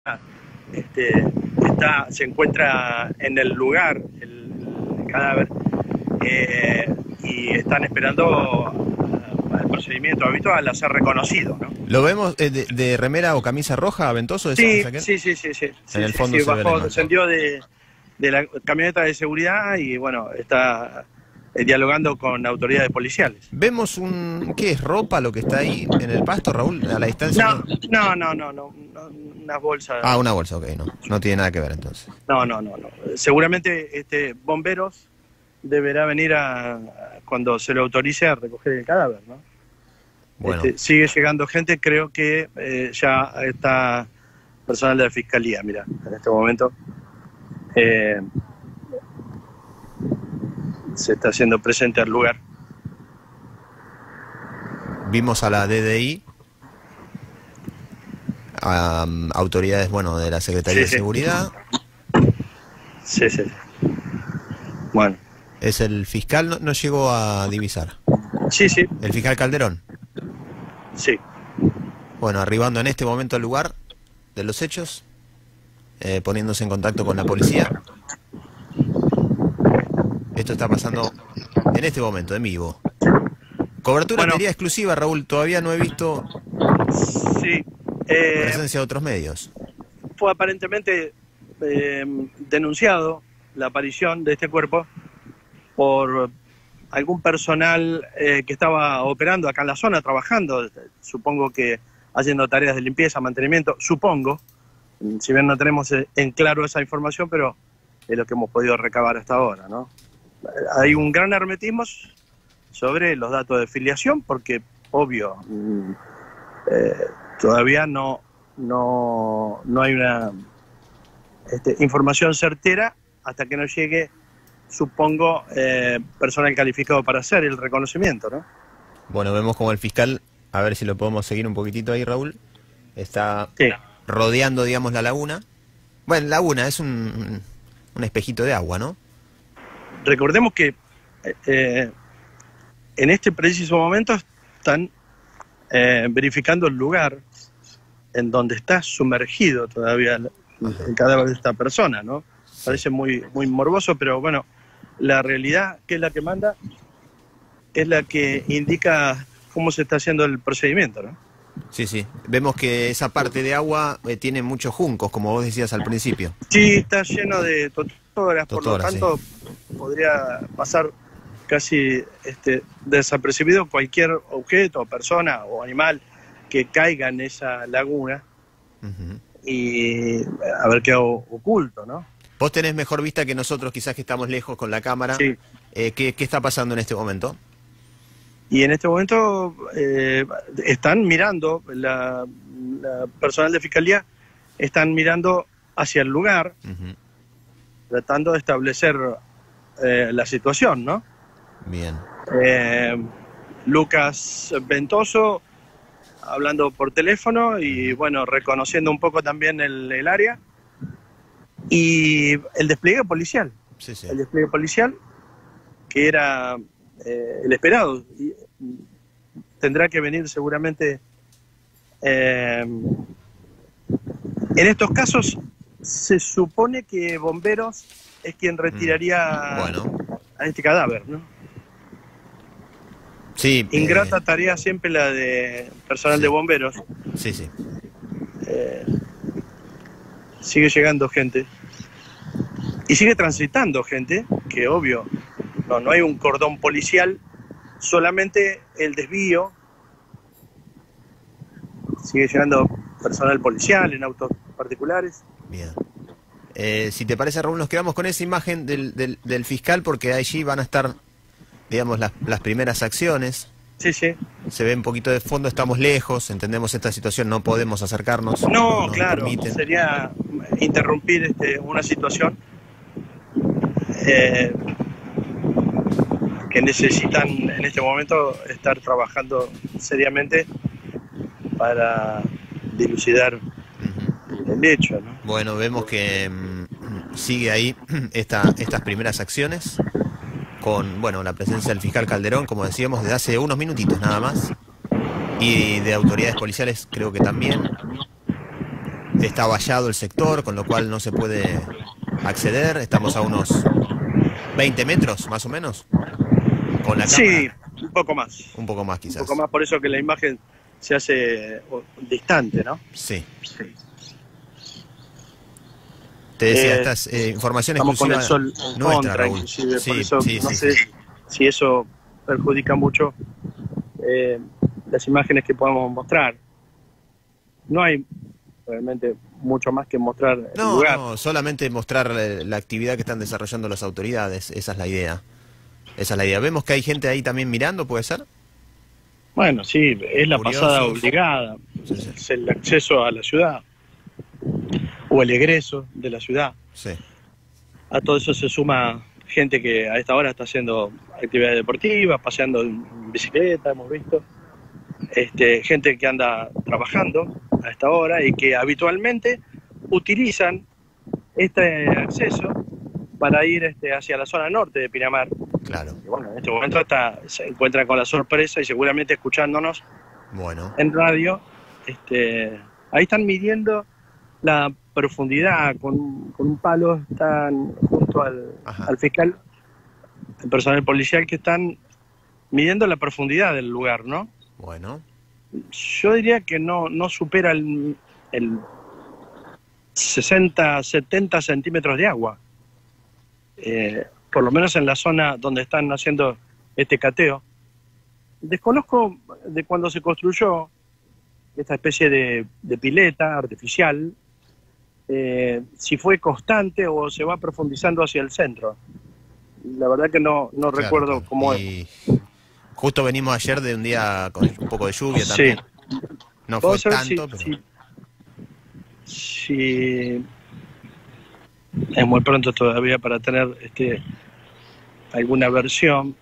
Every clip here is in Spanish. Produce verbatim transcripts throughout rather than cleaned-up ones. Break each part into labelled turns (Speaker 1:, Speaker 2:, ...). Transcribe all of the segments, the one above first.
Speaker 1: este, está, se encuentra en el lugar, el, el cadáver, eh, y están esperando el procedimiento habitual a ser reconocido, ¿no?
Speaker 2: ¿Lo vemos eh, de, de remera o camisa roja, Ventoso?
Speaker 1: Sí, sí, sí, sí, sí.
Speaker 2: En el
Speaker 1: sí,
Speaker 2: fondo
Speaker 1: sí,
Speaker 2: se ve
Speaker 1: bajó,
Speaker 2: la
Speaker 1: descendió de, de la camioneta de seguridad y bueno, está eh, dialogando con autoridades policiales.
Speaker 2: Vemos un... ¿Qué es? ¿Ropa lo que está ahí en el pasto, Raúl? A la distancia.
Speaker 1: No, no, no, no, no, no unas bolsas.
Speaker 2: Ah, una bolsa, ok, no. No tiene nada que ver entonces.
Speaker 1: No, no, no, no. Seguramente este bomberos deberá venir a, a cuando se le autorice a recoger el cadáver, ¿no?
Speaker 2: Bueno.
Speaker 1: Este, sigue llegando gente, creo que eh, ya está personal de la Fiscalía, mira, en este momento eh, se está haciendo presente al lugar.
Speaker 2: Vimos a la D D I, a um, autoridades, bueno, de la Secretaría
Speaker 1: Sí,
Speaker 2: de
Speaker 1: sí.
Speaker 2: Seguridad.
Speaker 1: Sí, sí. Bueno.
Speaker 2: Es el fiscal, no, no llegó a divisar.
Speaker 1: Sí, sí.
Speaker 2: El fiscal Calderón.
Speaker 1: Sí.
Speaker 2: Bueno, arribando en este momento al lugar de los hechos, eh, poniéndose en contacto con la policía. Esto está pasando en este momento, en vivo. Cobertura,
Speaker 1: Bueno,
Speaker 2: te diría, exclusiva, Raúl. Todavía no he visto
Speaker 1: sí. Eh,
Speaker 2: presencia de otros medios.
Speaker 1: fue aparentemente eh, denunciado la aparición de este cuerpo por algún personal eh, que estaba operando acá en la zona, trabajando, supongo que haciendo tareas de limpieza, mantenimiento, supongo, si bien no tenemos en claro esa información, pero es lo que hemos podido recabar hasta ahora, ¿no? Hay un gran hermetismo sobre los datos de filiación, porque, obvio, eh, todavía no, no, no hay una este, información certera hasta que nos llegue, supongo, eh, personal calificado para hacer el reconocimiento, ¿no?
Speaker 2: Bueno, vemos como el fiscal, a ver si lo podemos seguir un poquitito ahí, Raúl, está
Speaker 1: Sí.
Speaker 2: rodeando, digamos, la laguna. Bueno, laguna es un, un espejito de agua, ¿no?
Speaker 1: Recordemos que eh, en este preciso momento están eh, verificando el lugar en donde está sumergido todavía el, el cadáver de esta persona, ¿no? Sí. Parece muy, muy morboso, pero bueno, la realidad, que es la que manda, es la que indica cómo se está haciendo el procedimiento, ¿no?
Speaker 2: Sí, sí. Vemos que esa parte de agua eh, tiene muchos juncos, como vos decías al principio.
Speaker 1: Sí, está lleno de totoras, por lo tanto
Speaker 2: sí.
Speaker 1: podría pasar casi este, desapercibido cualquier objeto, persona o animal que caiga en esa laguna uh-huh. y haber quedado oculto, ¿no?
Speaker 2: Vos tenés mejor vista que nosotros, quizás que estamos lejos con la cámara.
Speaker 1: Sí.
Speaker 2: Eh, ¿qué, ¿Qué está pasando en este momento?
Speaker 1: Y en este momento eh, están mirando, la, la personal de Fiscalía están mirando hacia el lugar, uh-huh. tratando de establecer eh, la situación, ¿no?
Speaker 2: Bien.
Speaker 1: Eh, Lucas Ventoso hablando por teléfono y bueno, reconociendo un poco también el, el área y el despliegue policial.
Speaker 2: Sí, sí.
Speaker 1: El despliegue policial que era eh, el esperado. Y tendrá que venir seguramente. Eh, en estos casos se supone que Bomberos es quien retiraría
Speaker 2: mm, bueno.
Speaker 1: a este cadáver, ¿no?
Speaker 2: Sí.
Speaker 1: Ingrata
Speaker 2: eh...
Speaker 1: tarea siempre la de personal
Speaker 2: sí.
Speaker 1: de bomberos.
Speaker 2: Sí, sí.
Speaker 1: Eh, sigue llegando gente. Y sigue transitando gente, que obvio, no, no hay un cordón policial, solamente el desvío. Sigue llegando personal policial en autos particulares.
Speaker 2: Bien. Eh, si te parece, Raúl, nos quedamos con esa imagen del, del, del fiscal, porque allí van a estar, digamos, las, las primeras acciones.
Speaker 1: Sí, sí.
Speaker 2: Se ve un poquito de fondo, estamos lejos, entendemos esta situación, no podemos acercarnos.
Speaker 1: No,
Speaker 2: no
Speaker 1: claro,
Speaker 2: permiten.
Speaker 1: Sería interrumpir este, una situación eh, que necesitan en este momento estar trabajando seriamente para dilucidar uh-huh. el hecho, ¿no?
Speaker 2: Bueno, vemos que mmm, sigue ahí esta, estas primeras acciones con, bueno, la presencia del fiscal Calderón, como decíamos, desde hace unos minutitos nada más, y de autoridades policiales creo que también. está vallado el sector, con lo cual no se puede acceder. Estamos a unos veinte metros, más o menos, con la cámara.
Speaker 1: Sí, un poco más.
Speaker 2: Un poco más, quizás.
Speaker 1: Un poco más, por eso que la imagen se hace distante, ¿no?
Speaker 2: Sí.
Speaker 1: Sí.
Speaker 2: Te decía,
Speaker 1: Eh,
Speaker 2: estas eh, información
Speaker 1: Estamos con
Speaker 2: exclusiva
Speaker 1: el sol en
Speaker 2: nuestra,
Speaker 1: contra,
Speaker 2: Raúl.
Speaker 1: inclusive,
Speaker 2: Sí,
Speaker 1: por eso
Speaker 2: sí,
Speaker 1: no
Speaker 2: sí,
Speaker 1: sé
Speaker 2: sí.
Speaker 1: si eso perjudica mucho eh, las imágenes que podemos mostrar. No hay realmente mucho más que mostrar el
Speaker 2: No,
Speaker 1: lugar.
Speaker 2: no, solamente mostrar eh, la actividad que están desarrollando las autoridades, esa es la idea. Esa es la idea. Vemos que hay gente ahí también mirando, ¿puede ser?
Speaker 1: Bueno, sí, es la
Speaker 2: Curiosos.
Speaker 1: pasada obligada,
Speaker 2: Sí, sí.
Speaker 1: es el acceso a la ciudad o el egreso de la ciudad.
Speaker 2: Sí.
Speaker 1: A todo eso se suma gente que a esta hora está haciendo actividades deportivas, paseando en bicicleta, hemos visto. Este, gente que anda trabajando a esta hora y que habitualmente utilizan este acceso para ir este, hacia la zona norte de Pinamar.
Speaker 2: Claro.
Speaker 1: Y bueno, en este momento está, se encuentran con la sorpresa y seguramente escuchándonos
Speaker 2: Bueno.
Speaker 1: en radio. Este, ahí están midiendo la profundidad con, con un palo, están junto al, al fiscal, el personal policial, que están midiendo la profundidad del lugar, ¿no?
Speaker 2: Bueno.
Speaker 1: Yo diría que no, no supera el, el sesenta, setenta centímetros de agua. Eh, por lo menos en la zona donde están haciendo este cateo. Desconozco de cuando se construyó esta especie de, de pileta artificial, eh, si fue constante o se va profundizando hacia el centro. La verdad que no, no
Speaker 2: Claro,
Speaker 1: recuerdo
Speaker 2: claro.
Speaker 1: cómo
Speaker 2: Y
Speaker 1: es.
Speaker 2: justo venimos ayer de un día con un poco de lluvia también.
Speaker 1: Sí.
Speaker 2: No fue
Speaker 1: Vamos a ver
Speaker 2: tanto,
Speaker 1: si,
Speaker 2: pero...
Speaker 1: si, si es muy pronto todavía para tener este alguna versión,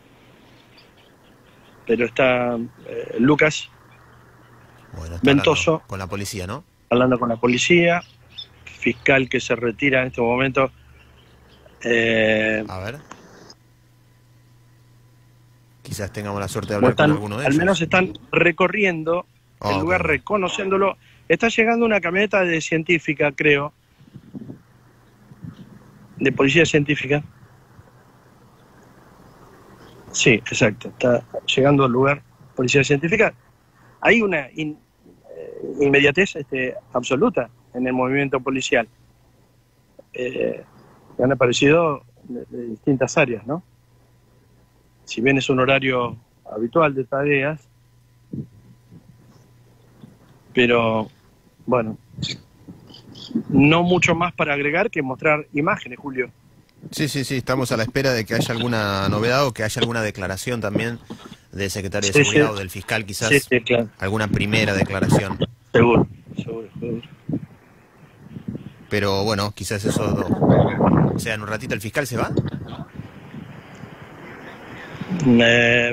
Speaker 1: pero está eh, Lucas
Speaker 2: Bueno, está
Speaker 1: Ventoso
Speaker 2: hablando con la policía, ¿no?
Speaker 1: hablando con la policía, fiscal que se retira en este momento. Eh,
Speaker 2: A ver. Quizás tengamos la suerte de hablar
Speaker 1: están,
Speaker 2: con alguno de
Speaker 1: al
Speaker 2: ellos.
Speaker 1: menos están recorriendo
Speaker 2: Oh,
Speaker 1: el lugar,
Speaker 2: bueno.
Speaker 1: reconociéndolo. Está llegando una camioneta de científica, creo, de policía científica. Sí, exacto. Está llegando al lugar policía científica. Hay una in, eh, inmediatez este, absoluta en el movimiento policial. Eh, han aparecido de, de distintas áreas, ¿no? Si bien es un horario habitual de tareas, pero bueno, no mucho más para agregar que mostrar imágenes, Julio.
Speaker 2: Sí, sí, sí, estamos a la espera de que haya alguna novedad o que haya alguna declaración también del secretario de
Speaker 1: Sí,
Speaker 2: Seguridad
Speaker 1: sí.
Speaker 2: o del fiscal, quizás
Speaker 1: Sí, sí, claro.
Speaker 2: alguna primera declaración.
Speaker 1: Seguro, seguro, seguro.
Speaker 2: Pero bueno, quizás eso... O sea, en un ratito el fiscal se va.
Speaker 1: Eh,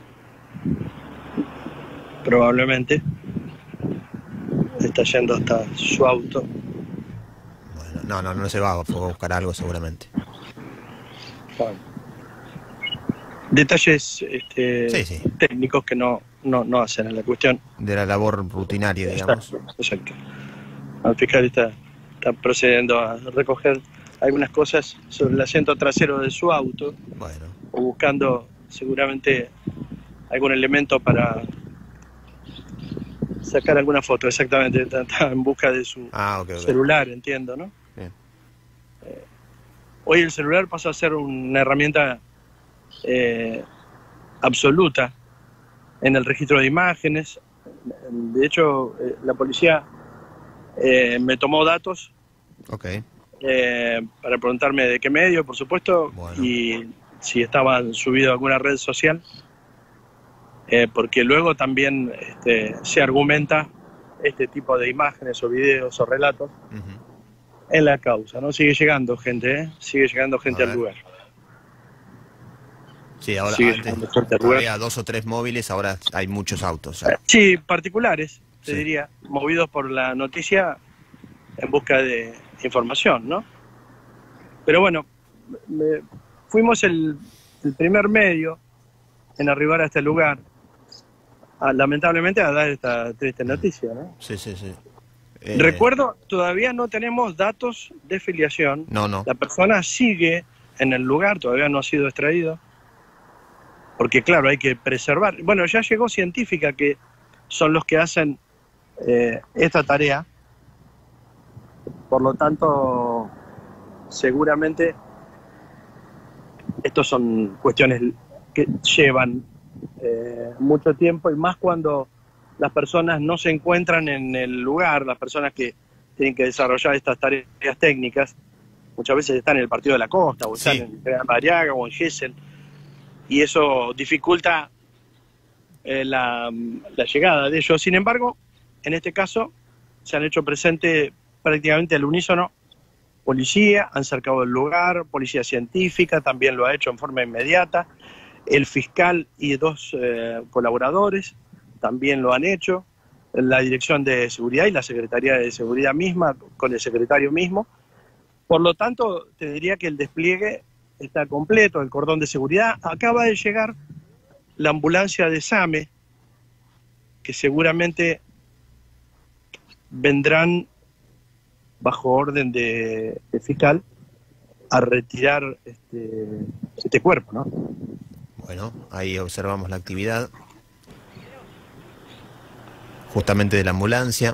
Speaker 1: probablemente está yendo hasta su auto.
Speaker 2: Bueno, no, no, no se va, fue a buscar algo seguramente.
Speaker 1: Bueno. Detalles este,
Speaker 2: Sí, sí.
Speaker 1: técnicos que no, no, no hacen en la cuestión.
Speaker 2: De la labor rutinaria, digamos.
Speaker 1: Exacto, exacto. El fiscal está, está procediendo a recoger algunas cosas sobre el asiento trasero de su auto,
Speaker 2: Bueno,
Speaker 1: o buscando seguramente algún elemento para sacar alguna foto. Exactamente, está, está en busca de su
Speaker 2: ah, ok, ok.
Speaker 1: celular, entiendo, ¿no?
Speaker 2: Bien.
Speaker 1: Eh, hoy el celular pasó a ser una herramienta eh, absoluta en el registro de imágenes. De hecho, eh, la policía eh, me tomó datos
Speaker 2: Ok,
Speaker 1: eh, para preguntarme de qué medio, por supuesto,
Speaker 2: Bueno.
Speaker 1: y si estaban subidos a alguna red social, eh, porque luego también este, se argumenta este tipo de imágenes o videos o relatos
Speaker 2: ujú.
Speaker 1: en la causa, ¿no? Sigue llegando gente, ¿eh? Sigue llegando gente
Speaker 2: A
Speaker 1: al
Speaker 2: ver.
Speaker 1: lugar.
Speaker 2: Sí, ahora
Speaker 1: Sigue
Speaker 2: antes
Speaker 1: llegando gente al lugar.
Speaker 2: había dos o tres móviles, ahora hay muchos autos.
Speaker 1: Eh,
Speaker 2: Ya.
Speaker 1: Sí, particulares, te
Speaker 2: Sí.
Speaker 1: diría, movidos por la noticia en busca de información, ¿no? Pero bueno, me- fuimos el, el primer medio en arribar a este lugar, a- lamentablemente a dar esta triste noticia, ¿no?
Speaker 2: Sí, sí, sí. Eh,
Speaker 1: Recuerdo, todavía no tenemos datos de filiación.
Speaker 2: No, no.
Speaker 1: La persona sigue en el lugar, todavía no ha sido extraído. Porque claro, hay que preservar. Bueno, ya llegó Científica, que son los que hacen eh, esta tarea. Por lo tanto, seguramente estos son cuestiones que llevan eh, mucho tiempo, y más cuando las personas no se encuentran en el lugar, las personas que tienen que desarrollar estas tareas técnicas, muchas veces están en el Partido de la Costa, o están
Speaker 2: Sí.
Speaker 1: en General Mariaga o en Gesell, y eso dificulta eh, la, la llegada de ellos. Sin embargo, en este caso se han hecho presente prácticamente al unísono. Policía, han cercado el lugar, policía científica también lo ha hecho en forma inmediata, el fiscal y dos eh, colaboradores también lo han hecho, la Dirección de Seguridad y la Secretaría de Seguridad misma, con el secretario mismo. Por lo tanto, te diría que el despliegue está completo, el cordón de seguridad. Acaba de llegar la ambulancia de SAME, que seguramente vendrán bajo orden de, de fiscal a retirar este, este cuerpo, ¿no?
Speaker 2: Bueno, ahí observamos la actividad justamente de la ambulancia.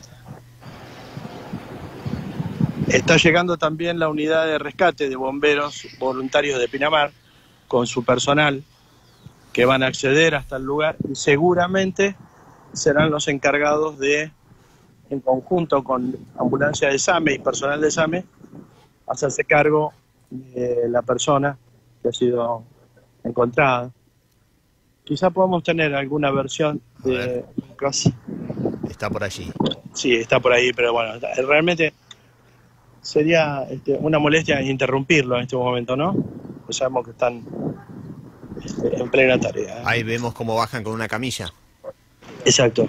Speaker 1: Está llegando también la unidad de rescate de bomberos voluntarios de Pinamar con su personal, que van a acceder hasta el lugar y seguramente serán los encargados de, en conjunto con ambulancia de SAME y personal de SAME, hacerse cargo de la persona que ha sido encontrada. Quizá podamos tener alguna versión de Lucas.
Speaker 2: Está por allí.
Speaker 1: Sí, está por ahí, pero bueno, realmente sería este, una molestia interrumpirlo en este momento, ¿no? Pues sabemos que están este, en plena tarea, ¿eh?
Speaker 2: Ahí vemos cómo bajan con una camilla.
Speaker 1: Exacto.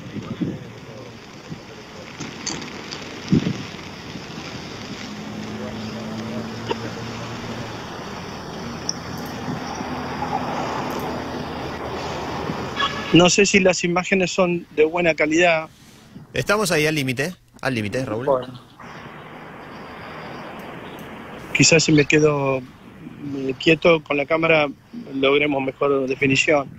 Speaker 1: No sé si las imágenes son de buena calidad.
Speaker 2: Estamos ahí al límite, al límite, Raúl.
Speaker 1: Bueno, quizás si me quedo eh, quieto con la cámara logremos mejor definición.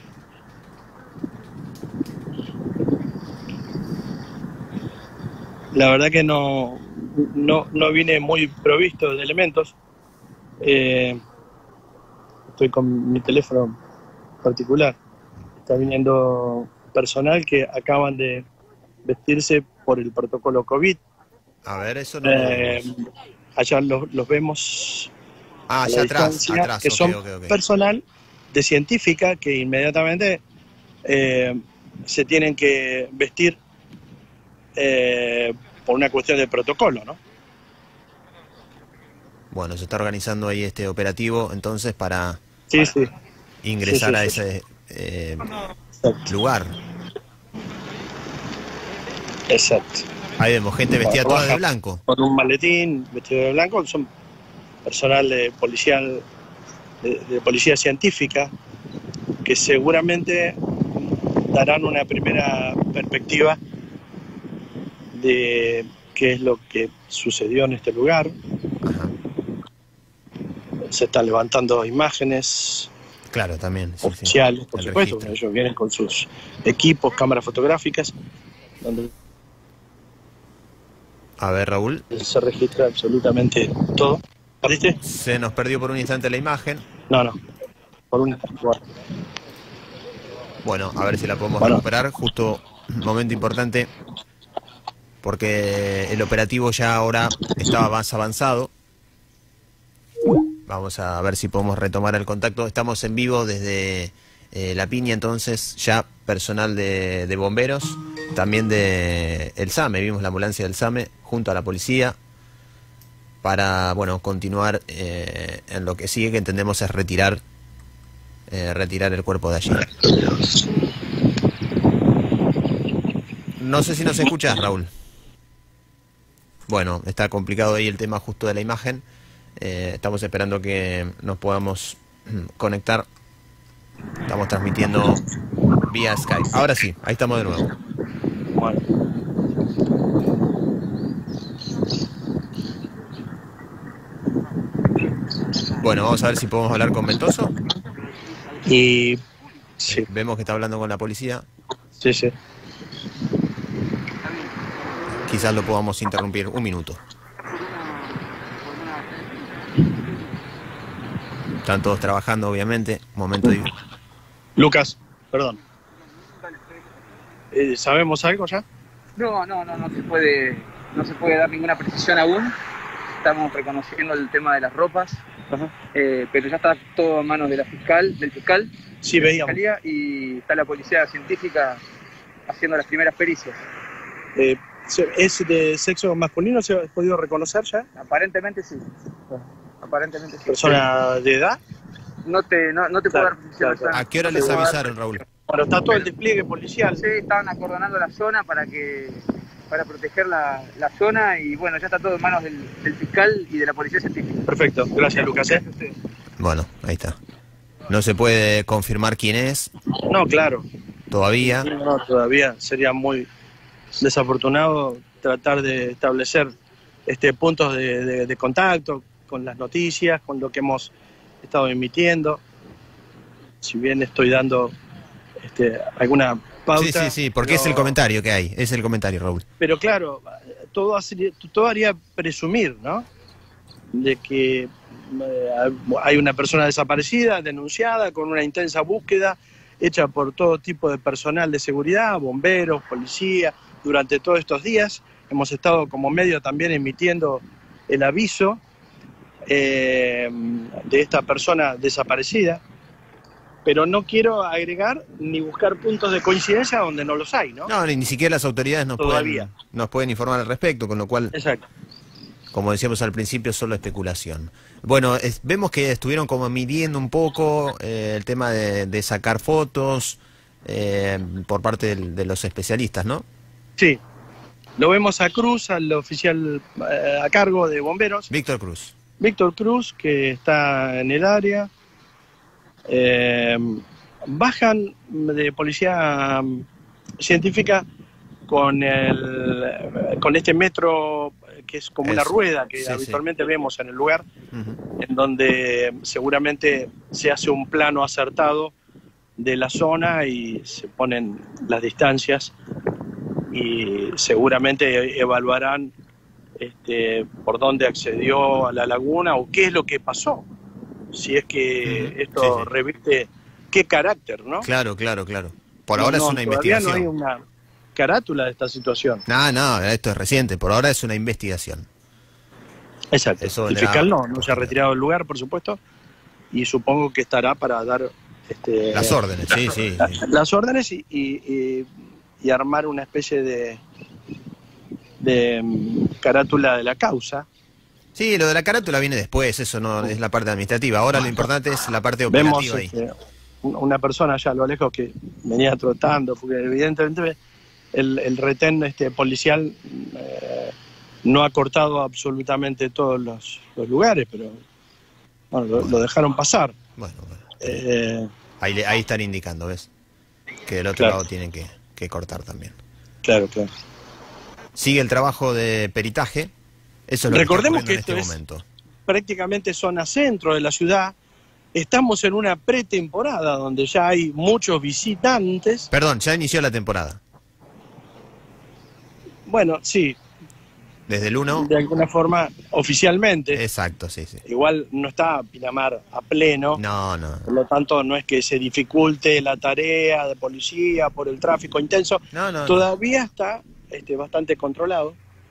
Speaker 1: La verdad que no, no, no vine muy provisto de elementos. Eh, estoy con mi teléfono particular. Está viniendo personal que acaban de vestirse por el protocolo COVID.
Speaker 2: A ver, eso no lo
Speaker 1: Eh,
Speaker 2: vemos.
Speaker 1: allá los, los vemos
Speaker 2: Ah,
Speaker 1: a
Speaker 2: allá
Speaker 1: la
Speaker 2: atrás,
Speaker 1: distancia,
Speaker 2: atrás,
Speaker 1: que
Speaker 2: ok,
Speaker 1: son
Speaker 2: ok, ok.
Speaker 1: personal de científica que inmediatamente eh, se tienen que vestir eh, por una cuestión de protocolo, ¿no?
Speaker 2: Bueno, se está organizando ahí este operativo entonces para
Speaker 1: Sí, sí.
Speaker 2: ingresar
Speaker 1: Sí, sí,
Speaker 2: a
Speaker 1: sí.
Speaker 2: ese eh,
Speaker 1: Exacto.
Speaker 2: lugar.
Speaker 1: Exacto.
Speaker 2: Ahí vemos gente vestida toda de
Speaker 1: Trabajan
Speaker 2: blanco.
Speaker 1: con un maletín vestido de blanco, son personal de policía, de, de policía científica, que seguramente darán una primera perspectiva de qué es lo que sucedió en este lugar.
Speaker 2: Ajá.
Speaker 1: Se están levantando imágenes
Speaker 2: Claro, también. Sí, sí.
Speaker 1: oficiales, por
Speaker 2: El
Speaker 1: supuesto,
Speaker 2: registro.
Speaker 1: ellos vienen con sus equipos, cámaras fotográficas, donde
Speaker 2: A ver, Raúl.
Speaker 1: se registra absolutamente todo. ¿Viste?
Speaker 2: Se nos perdió por un instante la imagen.
Speaker 1: No, no. Por un bueno.
Speaker 2: Bueno, a ver si la podemos
Speaker 1: Bueno.
Speaker 2: recuperar. Justo un momento importante, porque el operativo ya ahora estaba más avanzado. Vamos a ver si podemos retomar el contacto. Estamos en vivo desde eh, La Piña, entonces, ya personal de, de bomberos, también de el SAME, vimos la ambulancia del SAME junto a la policía para, bueno, continuar eh, en lo que sigue, que entendemos es retirar eh, retirar el cuerpo de allí. No sé si nos escuchas, Raúl. Bueno, está complicado ahí el tema justo de la imagen. Eh, estamos esperando que nos podamos conectar. Estamos transmitiendo vía Skype. Ahora sí, ahí estamos de nuevo.
Speaker 1: Bueno.
Speaker 2: Bueno, vamos a ver si podemos hablar con Ventoso.
Speaker 1: Y sí,
Speaker 2: Eh, vemos que está hablando con la policía.
Speaker 1: sí, sí.
Speaker 2: Quizás lo podamos interrumpir un minuto. Están todos trabajando, obviamente. Momento de...
Speaker 1: Lucas, perdón. Eh, ¿Sabemos algo ya?
Speaker 3: No, no, no, no se puede, no se puede dar ninguna precisión aún. Estamos reconociendo el tema de las ropas,
Speaker 1: Ajá.
Speaker 3: eh, pero ya está todo en manos de la fiscal, del fiscal,
Speaker 1: Sí,
Speaker 3: de la
Speaker 1: veíamos.
Speaker 3: fiscalía, y está la policía científica haciendo las primeras pericias.
Speaker 1: Eh, se- ¿Es de sexo masculino? ¿Se ha podido reconocer ya?
Speaker 3: Aparentemente sí. Aparentemente sí.
Speaker 1: ¿Persona de edad?
Speaker 3: No te, no, no te puedo
Speaker 1: Claro,
Speaker 3: dar precisión.
Speaker 1: claro, claro.
Speaker 2: ¿A qué hora
Speaker 3: No te
Speaker 2: les
Speaker 3: puedo dar
Speaker 2: avisaron, Raúl?
Speaker 1: Bueno, está todo el despliegue policial.
Speaker 3: Sí, estaban acordonando la zona para que para proteger la, la zona, y bueno, ya está todo en manos del, del fiscal y de la policía científica.
Speaker 1: Perfecto, gracias Lucas. ¿eh?
Speaker 3: Gracias a ustedes.
Speaker 2: Bueno, ahí está. No se puede confirmar quién es
Speaker 1: No, claro.
Speaker 2: todavía.
Speaker 1: No, todavía sería muy desafortunado tratar de establecer este puntos de, de- de contacto con las noticias, con lo que hemos estado emitiendo. Si bien estoy dando este, alguna pauta.
Speaker 2: Sí, sí, sí, porque
Speaker 1: pero-
Speaker 2: es el comentario que hay. Es el comentario, Raúl.
Speaker 1: Pero claro, todo, hace- todo haría presumir, ¿no? De que eh, hay una persona desaparecida, denunciada, con una intensa búsqueda hecha por todo tipo de personal de seguridad, bomberos, policía. Durante todos estos días hemos estado como medio también emitiendo el aviso eh, de esta persona desaparecida, pero no quiero agregar ni buscar puntos de coincidencia donde no los hay, ¿no?
Speaker 2: No, ni, ni siquiera las autoridades nos
Speaker 1: Todavía.
Speaker 2: pueden, nos pueden informar al respecto, con lo cual,
Speaker 1: Exacto.
Speaker 2: como decíamos al principio, solo especulación. Bueno, es- vemos que estuvieron como midiendo un poco eh, el tema de, de sacar fotos eh, por parte del- de los especialistas, ¿no?
Speaker 1: Sí, lo vemos a Cruz, al oficial eh, a cargo de bomberos,
Speaker 2: Víctor Cruz.
Speaker 1: Víctor Cruz, que está en el área. Eh, bajan de policía mm, científica con el con este metro eh, que es como una
Speaker 2: Eso.
Speaker 1: rueda que
Speaker 2: Sí, sí.
Speaker 1: habitualmente vemos en el lugar,
Speaker 2: Ujú.
Speaker 1: en donde seguramente se hace un plano acertado de la zona y se ponen las distancias y seguramente evaluarán este, por dónde accedió a la laguna o qué es lo que pasó, si es que
Speaker 2: Ujú.
Speaker 1: esto
Speaker 2: Sí, sí.
Speaker 1: reviste qué carácter, ¿no?
Speaker 2: Claro, claro, claro. Por ahora
Speaker 1: No,
Speaker 2: es una
Speaker 1: todavía
Speaker 2: investigación.
Speaker 1: no hay una carátula de esta situación.
Speaker 2: No, no, esto es reciente. Por ahora es una investigación.
Speaker 1: Exacto.
Speaker 2: Eso
Speaker 1: El
Speaker 2: le da-
Speaker 1: fiscal no, no se ha retirado del lugar, por supuesto, y supongo que estará para dar este,
Speaker 2: Las órdenes, sí, sí. sí.
Speaker 1: las órdenes y, y- y- y armar una especie de, de mm, carátula de la causa.
Speaker 2: Sí, lo de la carátula viene después, eso no es la parte administrativa. Ahora lo importante es la parte
Speaker 1: Vemos
Speaker 2: operativa ahí.
Speaker 1: este, un- una persona allá a lo lejos que venía trotando, porque evidentemente el, el retén este, policial eh, no ha cortado absolutamente todos los, los lugares, pero bueno, lo, lo dejaron pasar.
Speaker 2: Bueno, bueno.
Speaker 1: Eh,
Speaker 2: Ahí, le- ahí están indicando, ¿ves? Que del otro
Speaker 1: Claro.
Speaker 2: lado tienen que, que cortar también.
Speaker 1: claro, claro.
Speaker 2: Sigue el trabajo de peritaje. Eso es lo
Speaker 1: Recordemos
Speaker 2: que, está
Speaker 1: que
Speaker 2: ocurriendo en
Speaker 1: esto
Speaker 2: este
Speaker 1: es-
Speaker 2: momento.
Speaker 1: Prácticamente zona centro de la ciudad. Estamos en una pretemporada donde ya hay muchos visitantes.
Speaker 2: Perdón, ya inició la temporada.
Speaker 1: Bueno, sí,
Speaker 2: Desde el uno.
Speaker 1: de alguna forma, oficialmente.
Speaker 2: Exacto, sí, sí.
Speaker 1: Igual no está Pinamar a pleno.
Speaker 2: No, no.
Speaker 1: Por lo tanto, no es que se dificulte la tarea de policía por el tráfico intenso.
Speaker 2: No, no. no.
Speaker 1: Todavía está este, bastante controlado.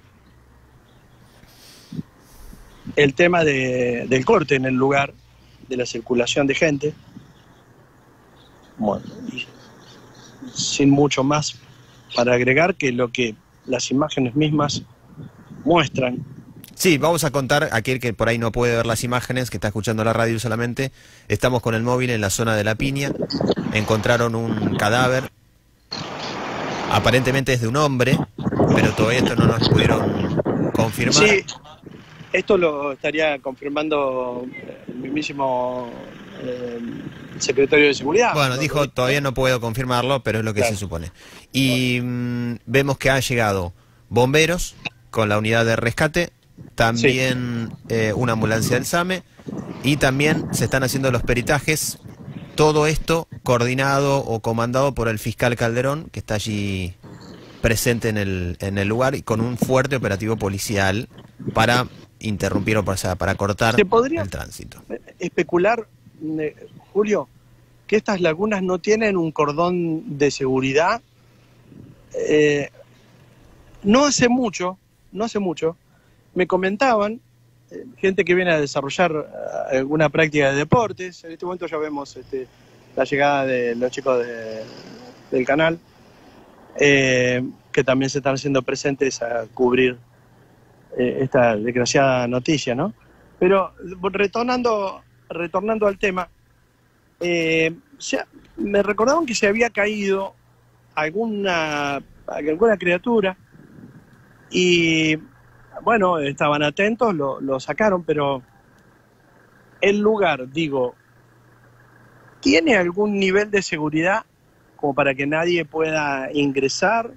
Speaker 1: El tema de- del corte en el lugar, de la circulación de gente. Bueno, y sin mucho más para agregar que lo que las imágenes mismas muestran.
Speaker 2: Sí, vamos a contar a aquel que por ahí no puede ver las imágenes, que está escuchando la radio solamente. Estamos con el móvil en la zona de La Piña. Encontraron un cadáver. Aparentemente es de un hombre, pero todavía esto no nos pudieron confirmar.
Speaker 1: Sí, esto lo estaría confirmando el mismísimo eh, secretario de Seguridad.
Speaker 2: Bueno, dijo, todavía no puedo confirmarlo, pero es lo que
Speaker 1: Claro.
Speaker 2: se supone. Y mm, vemos que han llegado bomberos con la unidad de rescate, también eh, una ambulancia del SAME y también se están haciendo los peritajes. Todo esto coordinado o comandado por el fiscal Calderón, que está allí presente en el, en el lugar y con un fuerte operativo policial para interrumpir o para, para cortar
Speaker 1: ¿Se podría
Speaker 2: el tránsito.
Speaker 1: especular, eh, Julio, que estas lagunas no tienen un cordón de seguridad? Eh, no hace mucho, no hace mucho, me comentaban, eh, gente que viene a desarrollar eh, alguna práctica de deportes, en este momento ya vemos este, la llegada de los chicos de, del canal, eh, que también se están haciendo presentes a cubrir eh, esta desgraciada noticia, ¿no? Pero retornando, retornando al tema, eh, ya, me recordaban que se había caído alguna, alguna criatura y bueno, estaban atentos, lo, lo sacaron, pero el lugar, digo, ¿tiene algún nivel de seguridad como para que nadie pueda ingresar?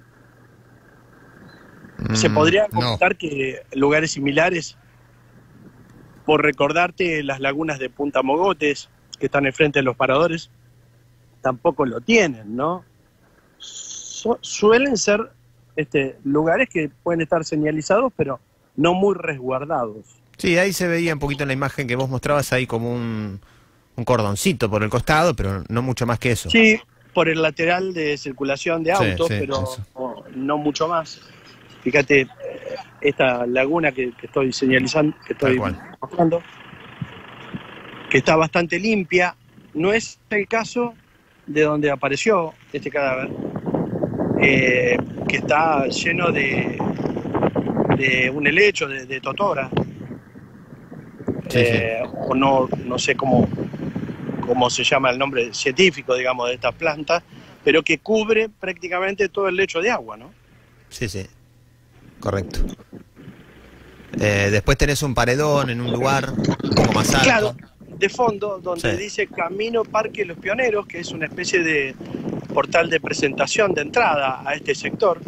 Speaker 1: Mm, ¿Se podría comentar no. que lugares similares, por recordarte las lagunas de Punta Mogotes, que están enfrente de los paradores, tampoco lo tienen, ¿no? Su suelen ser este, lugares que pueden estar señalizados, pero no muy resguardados.
Speaker 2: Sí, ahí se veía un poquito en la imagen que vos mostrabas ahí como un, un cordoncito por el costado, pero no mucho más que eso.
Speaker 1: Sí, por el lateral de circulación de autos, sí, sí, pero no, no mucho más. Fíjate, esta laguna que, que estoy señalizando, que estoy mostrando, que está bastante limpia, no es el caso de donde apareció este cadáver, eh, que está lleno de, de un helecho, de, de totora, sí, eh, sí. o no, no sé cómo, cómo se llama el nombre científico, digamos, de estas plantas, pero que cubre prácticamente todo el lecho de agua, ¿no?
Speaker 2: Sí, sí, correcto. Eh, después tenés un paredón en un lugar un poco más alto.
Speaker 1: Claro, de fondo, donde
Speaker 2: sí.
Speaker 1: dice Camino Parque Los Pioneros, que es una especie de portal de presentación de entrada a este sector.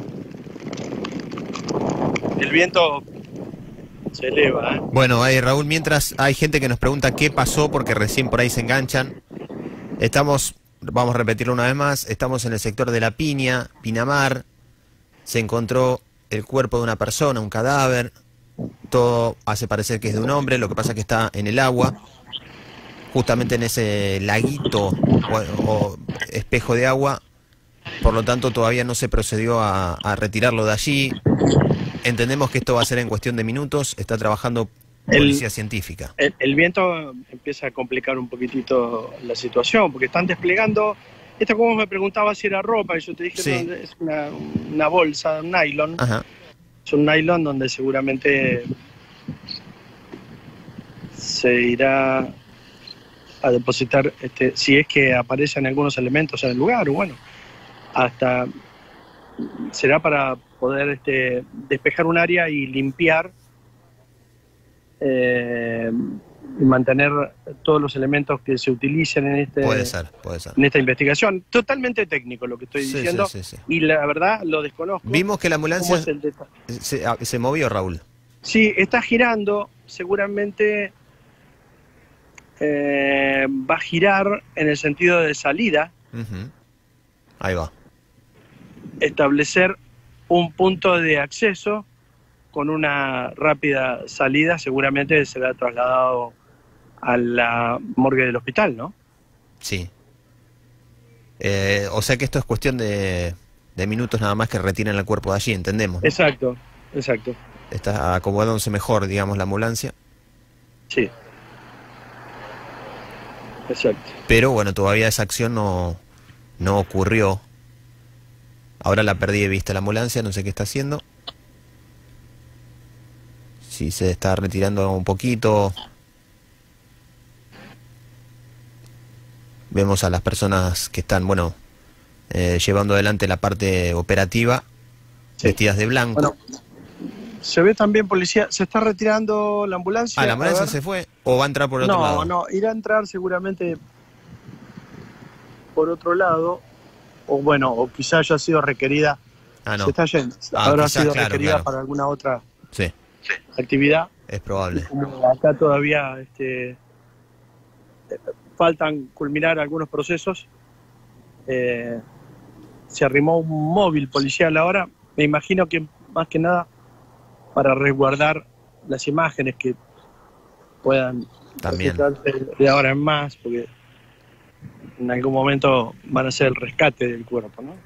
Speaker 1: El viento se eleva, ¿eh?
Speaker 2: Bueno, ahí, Raúl, mientras hay gente que nos pregunta qué pasó, porque recién por ahí se enganchan. Estamos, vamos a repetirlo una vez más, estamos en el sector de La Piña, Pinamar. Se encontró el cuerpo de una persona, un cadáver. Todo hace parecer que es de un hombre, lo que pasa es que está en el agua, justamente en ese laguito o, o espejo de agua. Por lo tanto, todavía no se procedió a, a retirarlo de allí. Entendemos que esto va a ser en cuestión de minutos. Está trabajando policía el, científica.
Speaker 1: El, el viento empieza a complicar un poquitito la situación, porque están desplegando. Esto, como me preguntaba si era ropa, y yo te dije, sí. no, es una, una bolsa, un nylon.
Speaker 2: Ajá.
Speaker 1: Es un nylon donde seguramente se irá a depositar, este, si es que aparecen algunos elementos en el lugar, o bueno, hasta será para poder este, despejar un área y limpiar eh, y mantener todos los elementos que se utilicen en este
Speaker 2: puede ser, puede ser.
Speaker 1: en esta investigación. Totalmente técnico lo que estoy
Speaker 2: sí,
Speaker 1: diciendo,
Speaker 2: sí, sí, sí.
Speaker 1: y la verdad lo desconozco.
Speaker 2: Vimos que la ambulancia se, se movió, Raúl.
Speaker 1: Sí, está girando, seguramente eh, va a girar en el sentido de salida.
Speaker 2: Uh-huh. Ahí va.
Speaker 1: Establecer un punto de acceso con una rápida salida, seguramente será trasladado a la morgue del hospital, ¿no?
Speaker 2: Sí. Eh, o sea que esto es cuestión de, de minutos nada más que retiren el cuerpo de allí, entendemos, ¿no?
Speaker 1: Exacto, exacto.
Speaker 2: Está acomodándose mejor, digamos, la ambulancia.
Speaker 1: Sí. Exacto.
Speaker 2: Pero bueno, todavía esa acción no, no ocurrió. Ahora la perdí de vista la ambulancia, no sé qué está haciendo. Si se está retirando un poquito. Vemos a las personas que están, bueno, eh, llevando adelante la parte operativa, sí. Vestidas de blanco.
Speaker 1: Bueno, se ve también policía. ¿Se está retirando la ambulancia?
Speaker 2: Ah, ¿la ambulancia se fue? ¿O va a entrar por otro
Speaker 1: no,
Speaker 2: lado?
Speaker 1: No, no, irá a entrar seguramente por otro lado. O bueno, o quizá haya sido requerida.
Speaker 2: Ah, no.
Speaker 1: Se está yendo.
Speaker 2: Ah,
Speaker 1: Habrá
Speaker 2: quizás,
Speaker 1: sido
Speaker 2: claro,
Speaker 1: requerida
Speaker 2: claro.
Speaker 1: para alguna otra
Speaker 2: sí.
Speaker 1: actividad.
Speaker 2: Es probable.
Speaker 1: Como acá todavía este, faltan culminar algunos procesos. Eh, se arrimó un móvil policial ahora, me imagino que más que nada para resguardar las imágenes que puedan
Speaker 2: también
Speaker 1: de ahora en más, porque en algún momento van a hacer el rescate del cuerpo, ¿no?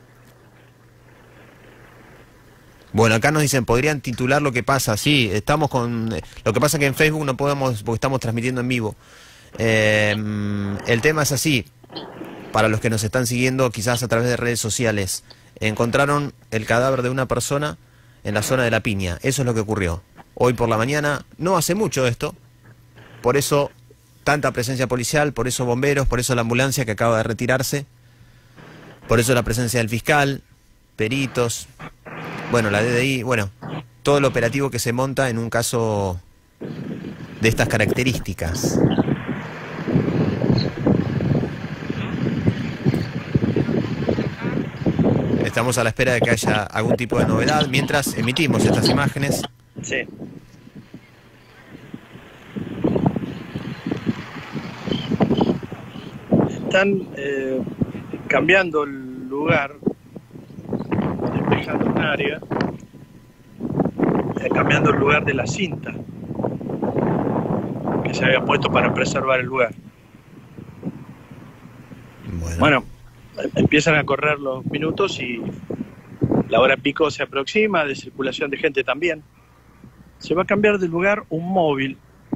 Speaker 2: Bueno, acá nos dicen, podrían titular lo que pasa. Sí, estamos con... Lo que pasa es que en Facebook no podemos, porque estamos transmitiendo en vivo. Eh, el tema es así, para los que nos están siguiendo quizás a través de redes sociales. Encontraron el cadáver de una persona en la zona de La Piña. Eso es lo que ocurrió. Hoy por la mañana, no hace mucho esto, por eso tanta presencia policial, por eso bomberos, por eso la ambulancia que acaba de retirarse, por eso la presencia del fiscal, peritos, bueno, la D D I, bueno, todo el operativo que se monta en un caso de estas características. Estamos a la espera de que haya algún tipo de novedad mientras emitimos estas imágenes.
Speaker 1: Sí. Están eh, cambiando el lugar, despejando un área, eh, cambiando el lugar de la cinta que se había puesto para preservar el lugar.
Speaker 2: Bueno,
Speaker 1: bueno empiezan a correr los minutos y la hora pico se aproxima, de circulación de gente también. Se va a cambiar de lugar un móvil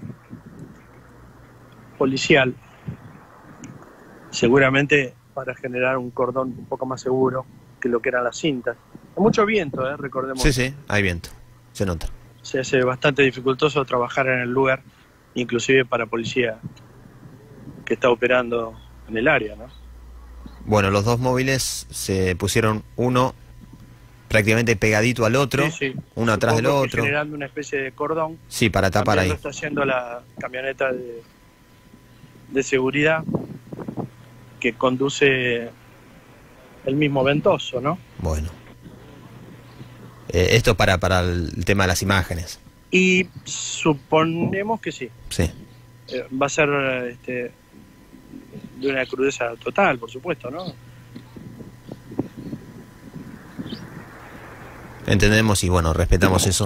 Speaker 1: policial, seguramente para generar un cordón un poco más seguro que lo que eran las cintas. Hay mucho viento, ¿eh? Recordemos.
Speaker 2: Sí, sí, hay viento, se nota.
Speaker 1: Se hace bastante dificultoso trabajar en el lugar, inclusive para policía que está operando en el área, ¿no?
Speaker 2: Bueno, los dos móviles se pusieron uno prácticamente pegadito al otro,
Speaker 1: sí, sí.
Speaker 2: uno atrás del otro.
Speaker 1: Generando una especie de cordón.
Speaker 2: Sí, para tapar ahí.
Speaker 1: Lo está haciendo la camioneta de, de seguridad que conduce el mismo Ventoso, ¿no?
Speaker 2: Bueno. Eh, esto para, para el tema de las imágenes.
Speaker 1: Y suponemos que sí.
Speaker 2: Sí.
Speaker 1: Eh, va a ser este, de una crudeza total, por supuesto, ¿no?
Speaker 2: Entendemos y bueno, respetamos eso.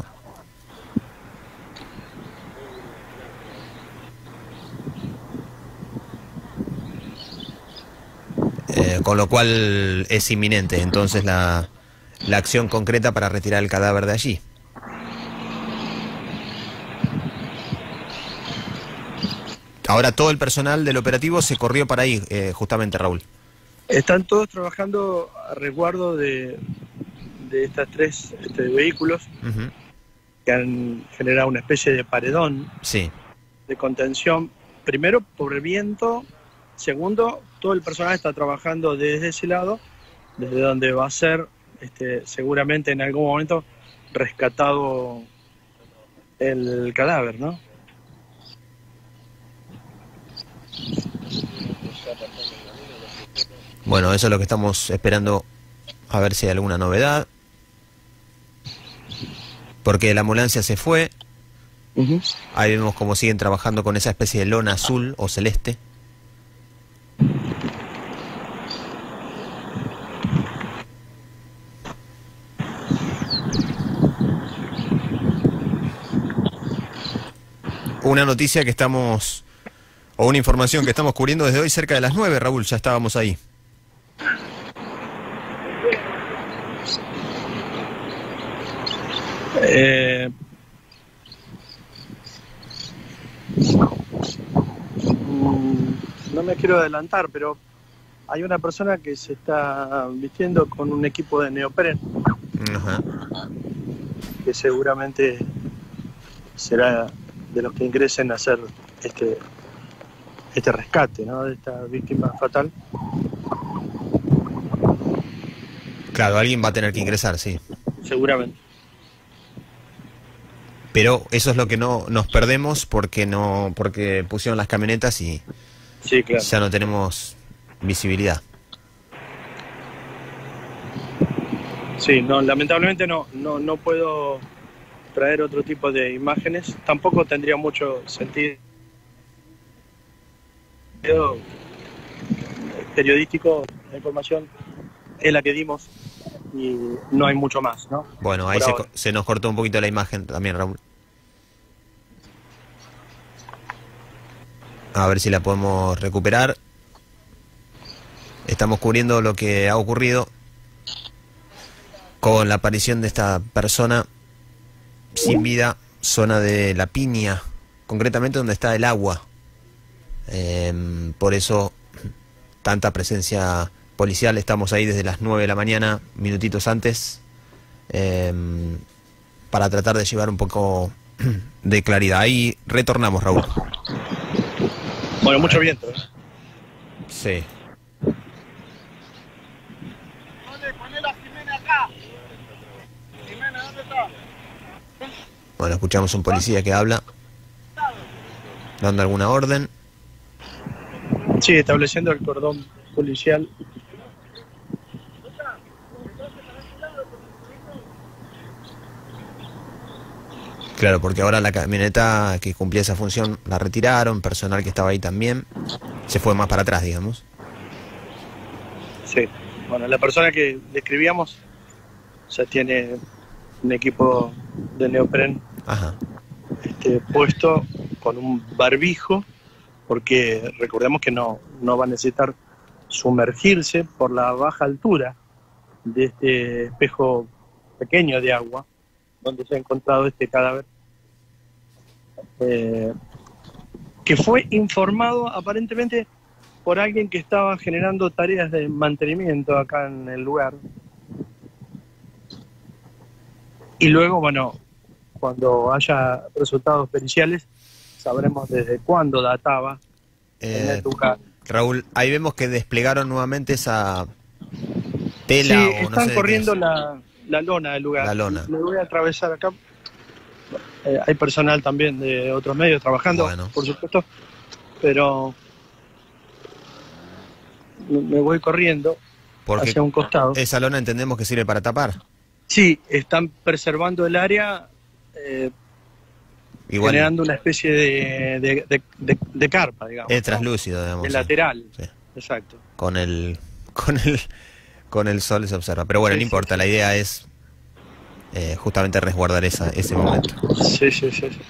Speaker 2: Eh, con lo cual es inminente entonces la, la acción concreta para retirar el cadáver de allí. Ahora todo el personal del operativo se corrió para ahí, eh, justamente, Raúl.
Speaker 1: Están todos trabajando a resguardo de, de estas tres este, vehículos uh-huh. que han generado una especie de paredón
Speaker 2: sí.
Speaker 1: de contención. Primero, por el viento. Segundo, todo el personal está trabajando desde ese lado, desde donde va a ser este, seguramente en algún momento rescatado el cadáver, ¿no?
Speaker 2: Bueno, eso es lo que estamos esperando, a ver si hay alguna novedad. Porque la ambulancia se fue. Uh-huh. Ahí vemos cómo siguen trabajando con esa especie de lona azul o celeste. Una noticia que estamos, o una información que estamos cubriendo desde hoy cerca de las nueve, Raúl, ya estábamos ahí.
Speaker 1: Eh, no me quiero adelantar, pero hay una persona que se está vistiendo con un equipo de neopren. Ajá. Que seguramente será de los que ingresen a hacer este este rescate, ¿no? De esta víctima fatal.
Speaker 2: Claro, alguien va a tener que ingresar, sí.
Speaker 1: Seguramente.
Speaker 2: Pero eso es lo que no nos perdemos porque no porque pusieron las camionetas y
Speaker 1: sí, claro.
Speaker 2: Ya no tenemos visibilidad.
Speaker 1: Sí, no, lamentablemente no, no, no puedo traer otro tipo de imágenes. Tampoco tendría mucho sentido video periodístico, la información es la que dimos y no hay mucho más, ¿no?
Speaker 2: Bueno, ahí se, se nos cortó un poquito la imagen también, Raúl. A ver si la podemos recuperar. Estamos cubriendo lo que ha ocurrido con la aparición de esta persona sin vida, zona de La Piña, concretamente donde está el agua. Eh, por eso tanta presencia policial. Estamos ahí desde las nueve de la mañana, minutitos antes, eh, para tratar de llevar un poco de claridad. Ahí retornamos, Raúl.
Speaker 1: Bueno, mucho viento, ¿eh?
Speaker 2: Sí. Bueno, escuchamos un policía que habla, dando alguna orden.
Speaker 1: Sí, estableciendo el cordón policial.
Speaker 2: Claro, porque ahora la camioneta que cumplía esa función la retiraron, personal que estaba ahí también se fue más para atrás, digamos.
Speaker 1: Sí, bueno, la persona que describíamos ya tiene un equipo de neopren
Speaker 2: Ajá.
Speaker 1: Este, puesto con un barbijo, porque recordemos que no, no va a necesitar sumergirse por la baja altura de este espejo pequeño de agua donde se ha encontrado este cadáver, eh, que fue informado aparentemente por alguien que estaba generando tareas de mantenimiento acá en el lugar. Y luego, bueno, cuando haya resultados periciales, sabremos desde cuándo databa
Speaker 2: eh,
Speaker 1: en el lugar.
Speaker 2: Raúl, ahí vemos que desplegaron nuevamente esa tela.
Speaker 1: Sí,
Speaker 2: o no
Speaker 1: están
Speaker 2: sé
Speaker 1: corriendo la, la lona del lugar.
Speaker 2: La lona.
Speaker 1: Le voy a atravesar acá. Eh, hay personal también de otros medios trabajando,
Speaker 2: bueno,
Speaker 1: por supuesto, pero me voy corriendo
Speaker 2: porque
Speaker 1: hacia un costado.
Speaker 2: Esa lona entendemos que sirve para tapar.
Speaker 1: Sí, están preservando el área, eh,
Speaker 2: Igual,
Speaker 1: generando una especie de, de, de, de, de carpa, digamos.
Speaker 2: es translúcido, digamos.
Speaker 1: De
Speaker 2: sí.
Speaker 1: lateral,
Speaker 2: Sí.
Speaker 1: exacto.
Speaker 2: Con el, con el, con el sol se observa. Pero bueno,
Speaker 1: Sí,
Speaker 2: no
Speaker 1: sí,
Speaker 2: importa,
Speaker 1: sí.
Speaker 2: La idea es eh, justamente resguardar esa, ese momento.
Speaker 1: Sí, sí, sí, sí.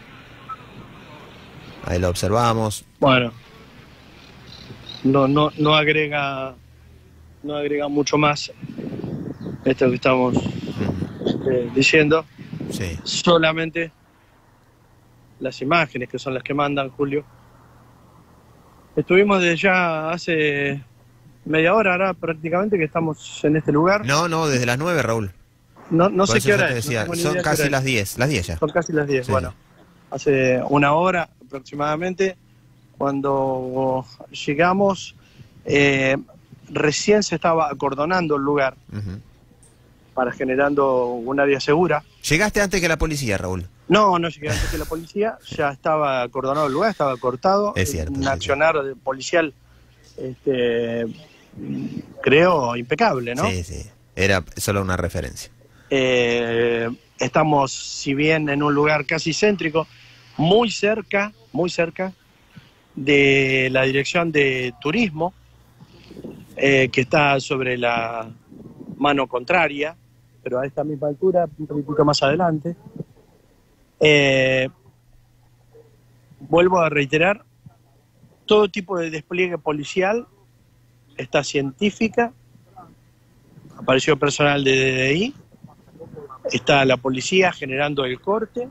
Speaker 2: Ahí lo observamos.
Speaker 1: Bueno, no, no, no agrega, no agrega mucho más esto que estamos
Speaker 2: Mm,
Speaker 1: eh, diciendo.
Speaker 2: sí.
Speaker 1: Solamente las imágenes que son las que mandan, Julio. Estuvimos desde ya hace media hora ahora prácticamente que estamos en este lugar.
Speaker 2: No, no, desde las nueve, Raúl.
Speaker 1: No, no
Speaker 2: Por
Speaker 1: sé
Speaker 2: eso
Speaker 1: qué
Speaker 2: yo
Speaker 1: hora
Speaker 2: te
Speaker 1: es.
Speaker 2: decía,
Speaker 1: no tengo ni
Speaker 2: son
Speaker 1: idea qué
Speaker 2: casi
Speaker 1: hora
Speaker 2: las
Speaker 1: es.
Speaker 2: diez, las diez ya.
Speaker 1: Son casi las diez,
Speaker 2: Sí.
Speaker 1: bueno. Hace una hora aproximadamente, cuando llegamos, eh, recién se estaba acordonando el lugar
Speaker 2: Uh-huh.
Speaker 1: para generando un área segura.
Speaker 2: Llegaste antes que la policía, Raúl.
Speaker 1: No, no llegué antes que la policía, ya estaba acordonado el lugar, estaba cortado.
Speaker 2: Es cierto,
Speaker 1: Un
Speaker 2: sí,
Speaker 1: accionar de policial, este, creo, impecable, ¿no?
Speaker 2: Sí, sí. Era solo una referencia.
Speaker 1: Eh, estamos, si bien en un lugar casi céntrico, muy cerca, muy cerca de la dirección de turismo, eh, que está sobre la mano contraria, pero a esta misma altura, un poquito más adelante. Eh, vuelvo a reiterar, todo tipo de despliegue policial, está científica, apareció personal de D D I, está la policía generando el corte,